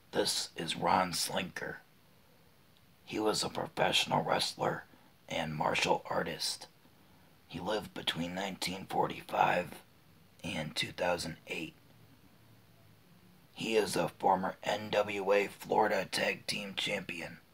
This is Ron Slinker. He was a professional wrestler and martial artist. He lived between 1945 and 2008. He is a former NWA Florida Tag Team Champion.